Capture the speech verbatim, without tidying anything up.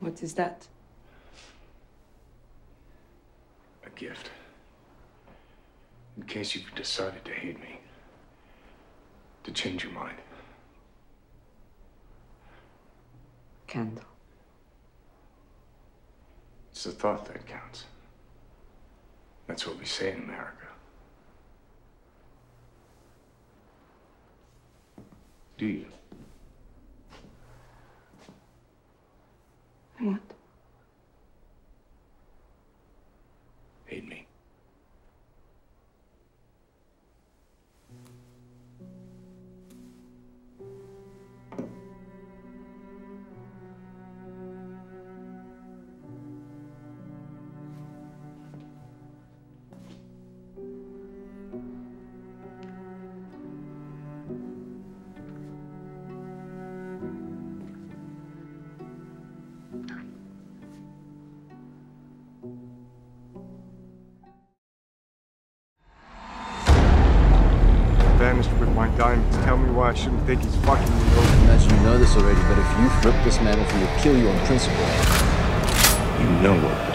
What is that? A gift. In case you've decided to hate me. To change your mind. Candle. It's the thought that counts. That's what we say in America. Do you? What? Hate me. Vanished with my diamonds. Tell me why I shouldn't think he's fucking me over. I imagine you know this already, but if you rip this man off, he'll kill you on principle. You know what